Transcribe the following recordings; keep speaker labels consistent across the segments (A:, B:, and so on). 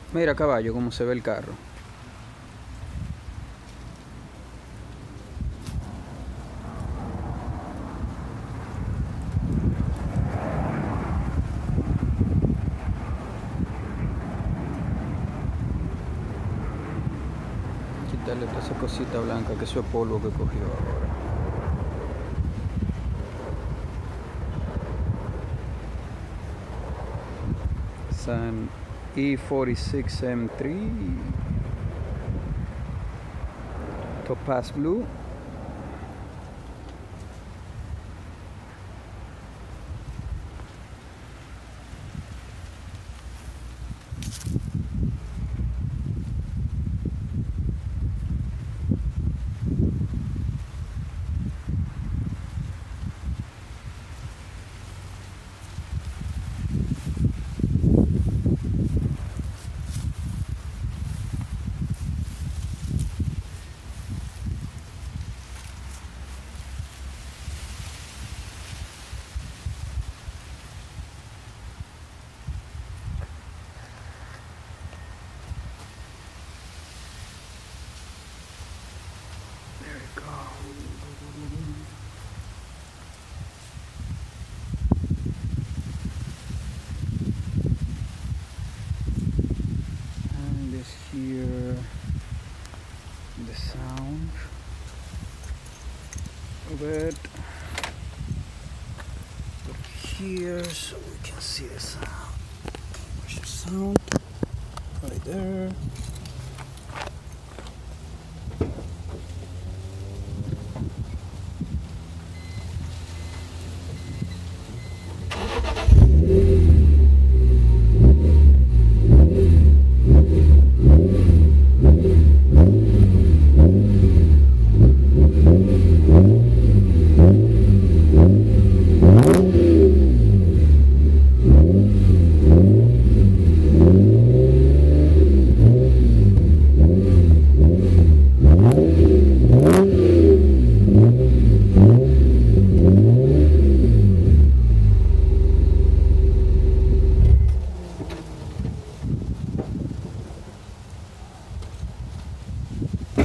A: Mira, caballo, cómo se ve el carro. Quitarle toda esa cosita blanca, que eso es polvo que cogió ahora. Es an E46 M3 Topaz Blue. And this here, the sound of it. Put here so we can see the sound. Where's the sound? Right there.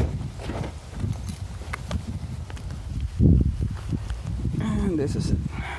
A: And this is it.